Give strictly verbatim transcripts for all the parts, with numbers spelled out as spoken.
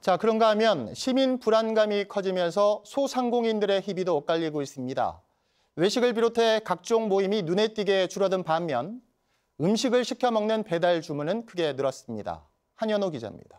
자, 그런가 하면 시민 불안감이 커지면서 소상공인들의 희비도 엇갈리고 있습니다. 외식을 비롯해 각종 모임이 눈에 띄게 줄어든 반면 음식을 시켜 먹는 배달 주문은 크게 늘었습니다. 한현호 기자입니다.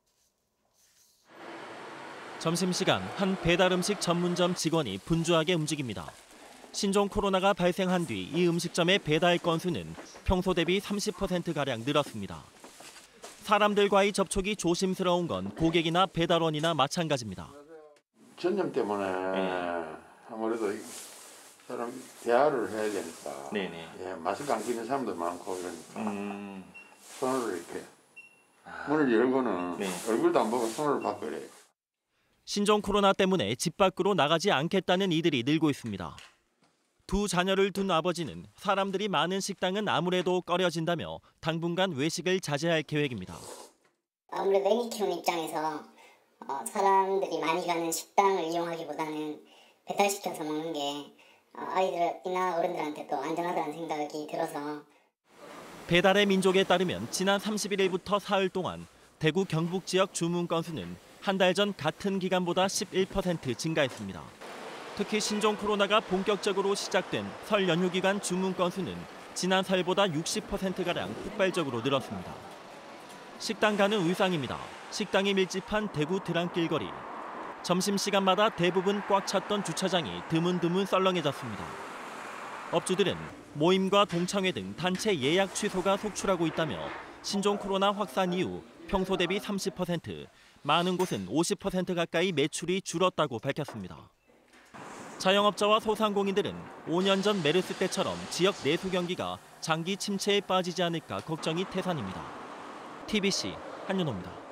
점심시간 한 배달 음식 전문점 직원이 분주하게 움직입니다. 신종 코로나가 발생한 뒤 이 음식점의 배달 건수는 평소 대비 삼십 퍼센트가량 늘었습니다. 사람들과의 접촉이 조심스러운 건 고객이나 배달원이나 마찬가지입니다. 전염 때문에 네. 아무래도 사람 대화를 해야 되니까 네네. 예, 마스크 안 끼는 사람도 많고 이러니까 음. 손으로 이렇게 아. 문을 열고는 네. 얼굴도 안 보고 손을 받고 이래요. 신종 코로나 때문에 집 밖으로 나가지 않겠다는 이들이 늘고 있습니다. 두 자녀를 둔 아버지는 사람들이 많은 식당은 아무래도 꺼려진다며 당분간 외식을 자제할 계획입니다. 아무래도 애기 키우는 입장에서 어, 사람들이 많이 가는 식당을 이용하기보다는 배달시켜서 먹는 게 어, 아이들이나 어른들한테도 안전하다는 생각이 들어서. 배달의 민족에 따르면 지난 삼십일 일부터 사흘 동안 대구 경북 지역 주문 건수는 한 달 전 같은 기간보다 십일 퍼센트 증가했습니다. 특히 신종 코로나가 본격적으로 시작된 설 연휴 기간 주문 건수는 지난 설보다 육십 퍼센트가량 폭발적으로 늘었습니다. 식당 가는 의상입니다. 식당이 밀집한 대구 드랑길거리. 점심시간마다 대부분 꽉 찼던 주차장이 드문드문 썰렁해졌습니다. 업주들은 모임과 동창회 등 단체 예약 취소가 속출하고 있다며 신종 코로나 확산 이후 평소 대비 삼십 퍼센트, 많은 곳은 오십 퍼센트 가까이 매출이 줄었다고 밝혔습니다. 자영업자와 소상공인들은 오 년 전 메르스 때처럼 지역 내수 경기가 장기 침체에 빠지지 않을까 걱정이 태산입니다. 티비씨 한윤호입니다.